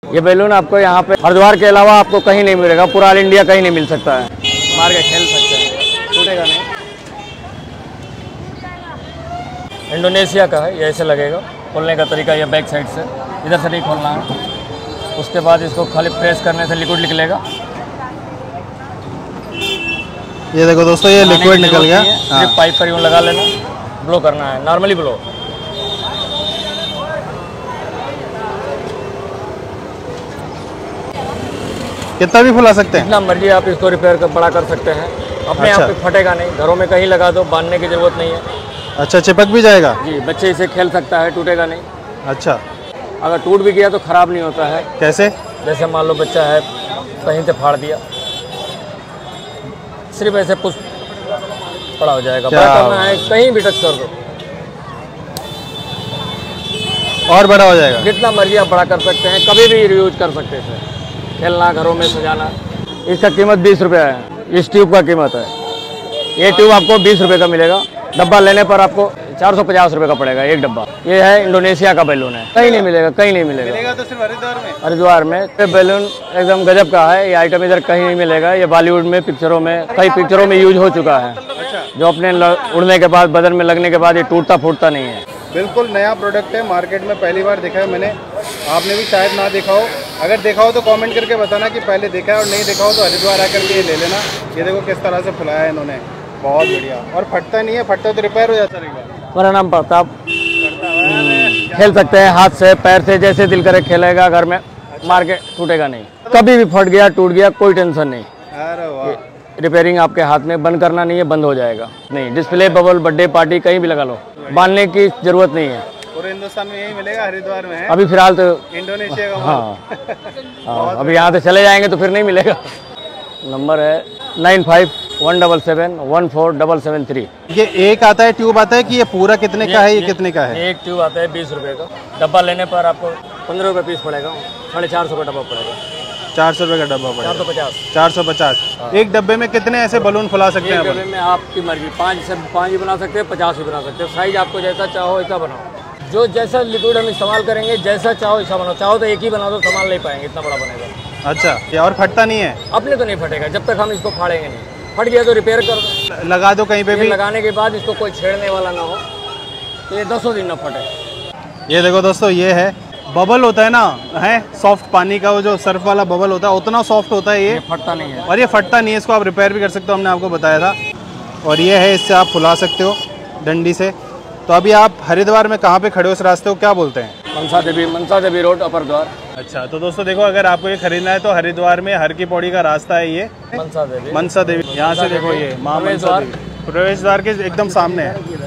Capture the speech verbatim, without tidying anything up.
ये बैलून आपको यहाँ पे हरिद्वार के अलावा आपको कहीं नहीं मिलेगा, पूरा ऑल इंडिया कहीं नहीं मिल सकता है। मार के खेल सकते हैं, टूटेगा नहीं। इंडोनेशिया का है, ये ऐसे लगेगा। खोलने का तरीका ये बैक साइड से, इधर से नहीं खोलना है। उसके बाद इसको खाली प्रेस करने से लिक्विड निकलेगा। ये देखो दोस्तों, ये लिक्विड निकल गया। सिर्फ पाइप पर यूँ लगा लेना, ब्लो करना है, नॉर्मली ब्लो। कितना भी फुला सकते हैं, जितना मर्जी आप इसको रिपेयर कर बड़ा कर सकते हैं। अपने अच्छा। आप पे फटेगा नहीं, घरों में कहीं लगा दो, बांधने की जरूरत नहीं है। अच्छा, चिपक भी जाएगा जी, बच्चे इसे खेल सकता है, टूटेगा नहीं। अच्छा, अगर टूट भी गया तो खराब नहीं होता है। कैसे? जैसे मान लो बच्चा है, कहीं से फाड़ दिया, सिर्फ ऐसे पुश बड़ा हो जाएगा। बड़ा करना है, कहीं भी टच कर दो और बड़ा हो जाएगा। जितना मर्जी आप बड़ा कर सकते हैं, कभी भी यूज कर सकते हैं। खेलना, घरों में सजाना। इसका कीमत बीस रुपये है, इस ट्यूब का कीमत है। ये ट्यूब आपको बीस रुपये का मिलेगा। डब्बा लेने पर आपको चार सौ पचास रुपये का पड़ेगा एक डब्बा। ये है इंडोनेशिया का बैलून है, कहीं नहीं मिलेगा, कहीं नहीं मिलेगा। मिलेगा तो सिर्फ हरिद्वार में। हरिद्वार में ये बैलून एकदम गजब का है। ये आइटम इधर कहीं नहीं मिलेगा। ये बॉलीवुड में, पिक्चरों में, कई पिक्चरों में यूज हो चुका है। जो अपने उड़ने के बाद, बदन में लगने के बाद ये टूटता फूटता नहीं है। बिल्कुल नया प्रोडक्ट है, मार्केट में पहली बार देखा है मैंने। आपने भी शायद ना देखा हो, अगर देखा हो तो कमेंट करके बताना कि पहले देखा है, और नहीं देखा हो तो हरिद्वार आकर के ये ले लेना। ये देखो किस तरह से फुलाया है इन्होंने, बहुत बढ़िया। और फटता नहीं है, फटता तो रिपेयर हो जाता रहेगा। मेरा नाम प्रताप। खेल सकते हैं हाथ से, पैर से, जैसे दिल करे खेलेगा। घर में मार के टूटेगा नहीं। कभी भी फट गया, टूट गया, कोई टेंशन नहीं। अरे वाह, रिपेयरिंग आपके हाथ में, बंद करना नहीं है, बंद हो जाएगा। नहीं, डिस्प्ले, बबल, बर्थडे पार्टी कहीं भी लगा लो, बांधने की जरूरत नहीं है। पूरे हिंदुस्तान में यही मिलेगा, हरिद्वार में है अभी फिलहाल तो इंडोनेशिया का। हाँ, हाँ, अभी यहाँ से चले जाएंगे तो फिर नहीं मिलेगा। नंबर है nine five one double seven one four double seven three. ये एक आता है, ट्यूब आता है कि ये पूरा कितने का है? ये, ये कितने का है? एक ट्यूब आता है बीस रुपए का। डब्बा लेने पर आपको पंद्रह रुपये पीस पड़ेगा, साढ़े चार सौ का डब्बा पड़ेगा। चार सौ रुपये का डब्बा पड़ेगा, चार सौ पचास चार सौ पचास। एक डब्बे में कितने ऐसे बलून फुला सकते हैं? एक डब्बे में आपकी मर्जी, पाँच से पाँच भी बना सकते हैं, पचास भी बना सकते हैं। साइज आपको जैसा चाहो वैसा बनाओ। जो जैसा लिक्विड हम इस्तेमाल करेंगे, जैसा चाहो वैसा बनाओ। चाहो तो एक ही बना दो, संभाल नहीं पाएंगे, इतना बड़ा बनेगा। अच्छा, ये और फटता नहीं है? अपने तो नहीं फटेगा, जब तक हम इसको फाड़ेंगे नहीं। फट गया तो रिपेयर कर दो, लगा दो कहीं पे भी। लगाने के बाद इसको कोई छेड़ने वाला ना हो तो ये दसों दिन ना फटे। ये देखो दोस्तों, ये है बबल होता है ना, है सॉफ्ट पानी का, वो जो सर्फ वाला बबल होता है, उतना सॉफ्ट होता है ये, ये फटता नहीं है। और ये फटता नहीं है। इसको आप रिपेयर भी कर सकते हो, हमने आपको बताया था। और ये है, इससे आप फुला सकते हो डंडी से। तो अभी आप हरिद्वार में कहाँ पे खड़े हो? इस रास्ते को क्या बोलते हैं? मनसा देवी, मनसा देवी रोड, अपर द्वार। अच्छा, तो दोस्तों देखो, अगर आपको ये खरीदना है तो हरिद्वार में हर की पौड़ी का रास्ता है ये, मनसा देवी। मनसा देवी। यहाँ से देखो, ये माँ मनसा देवी प्रवेश द्वार के एकदम सामने है।